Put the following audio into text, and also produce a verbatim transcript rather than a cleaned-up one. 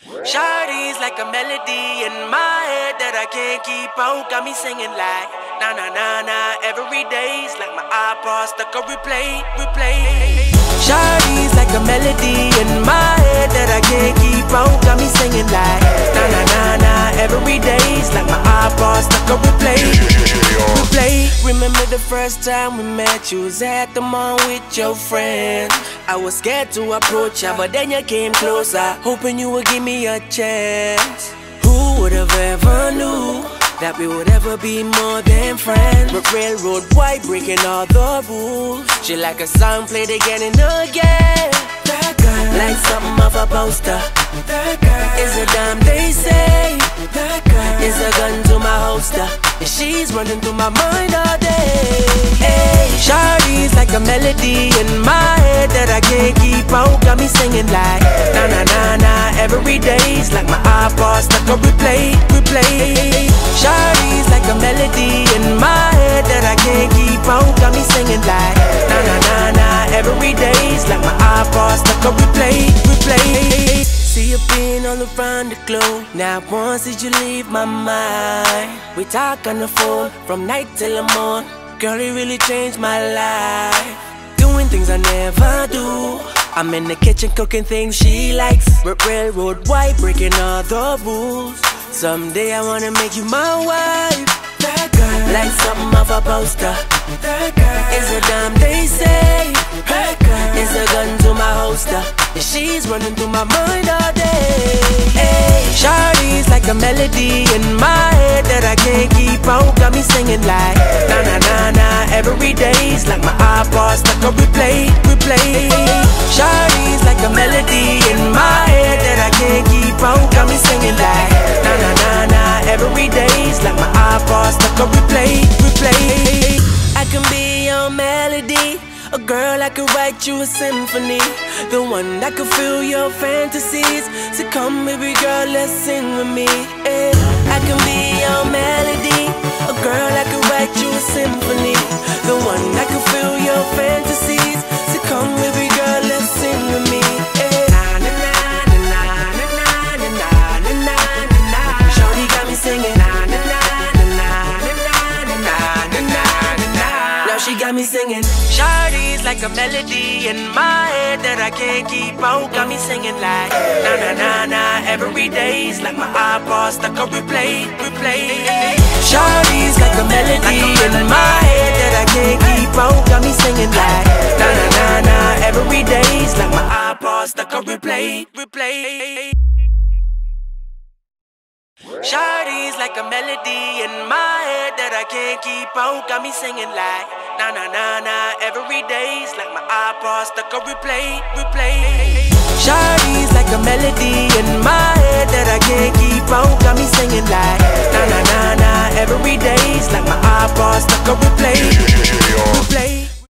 Shawty's like a melody in my head that I can't keep out. Got me singing like na na na na every day's like my iPod stuck on replay, replay. Shawty's like a melody in my head that I can't keep out. Got me singing like na na na na every day's like my iPod stuck on replay, replay. Remember the first time we met? You was at the mall with your friends. I was scared to approach ya, but then you came closer, hoping you would give me a chance. Who would have ever knew that we would ever be more than friends? But railroad white, breaking all the rules. She like a song played again and again. That girl, like something off a poster. That girl is a dime, they say. That girl is a gun to my holster, and she's running through my mind all day. Hey, Shawty's like a melody in my head that I can't keep out. Got me singing like na na na na every day's like my iPod stuck on replay, replay. Shawty's like a melody in my head that I can't keep out. Got me singing like na na na na every day's like my iPod stuck on replay, replay. See you being all around the globe. Not once did you leave my mind. We talk on the phone from night till the morning. Girl, it really changed my life. Doing things I never do. I'm in the kitchen cooking things she likes. Railroad white, breaking all the rules. Someday I wanna make you my wife. That girl, like something off a poster. That girl is a dime, they say. That girl is a gun to my holster, and she's running through my mind all day. Hey, Shawty's like a melody in my head that I can't keep out. Got me singing like na na na na every day's like my iPod stuck on replay, replay. Shawty's like a melody in my head that I can't keep out. Got me singing like na na na na every day's like my iPod stuck on replay, replay. I can be your melody, a girl I could write you a symphony, the one that could fill your fantasies. So come baby girl, let's sing with me. Hey, I can be your melody, a girl I could write you a symphony, the one that could fill your fantasies. So come baby girl, let's sing with me. Hey, na na na na na na na na na na na. Shawty got me singing na na na na na na na na na na. Now she got me singing. Shawty's like a melody in my head that I can't keep out. Got me singing like na na na na every day's like my iPod stuck on replay, replay. Shawty's like a melody in my head that I can't keep out. Got me singing like na na na na every day's like my iPod stuck on replay, replay. Shawty's like a melody in my head that I can't keep out. Got me singing like na na na na every day's like my iPod stuck on replay, replay. Shawty's like a melody in my head that I can't keep out. Got me singing like na na na na every day's like my iPod stuck on replay, replay.